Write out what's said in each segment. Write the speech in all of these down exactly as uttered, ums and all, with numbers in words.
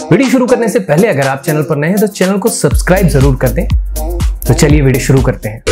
Video शुरू करने से पहले अगर आप चैनल पर नए हैं तो चैनल को सब्सक्राइब जरूर कर दें। तो चलिए वीडियो शुरू करते हैं।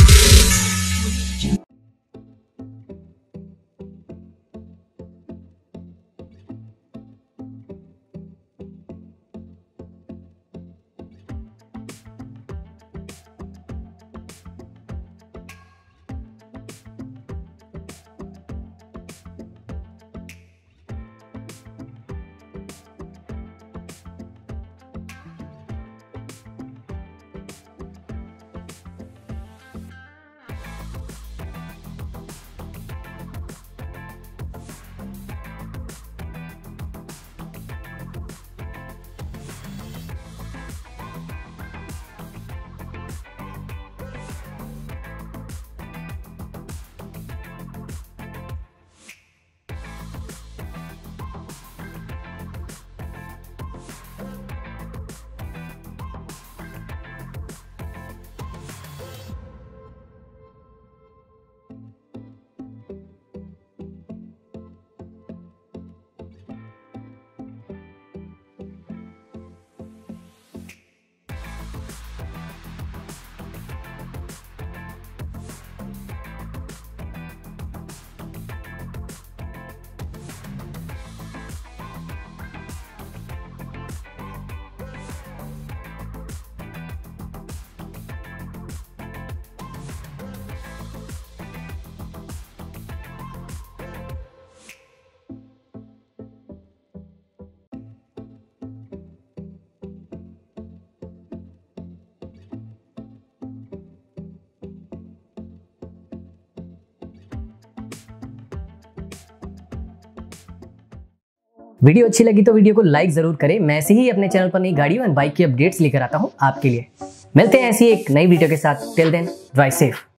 वीडियो अच्छी लगी तो वीडियो को लाइक जरूर करें। मैं ऐसे ही अपने चैनल पर नई गाड़ियों एंड बाइक की अपडेट्स लेकर आता हूं आपके लिए। मिलते हैं ऐसी एक नई वीडियो के साथ। Till then drive safe.